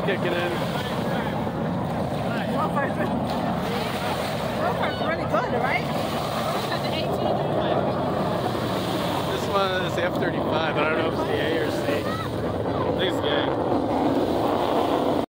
kicking in. GoPro's really good, right? This one is the F-35. I don't know if it's the A or C. I think it's the A.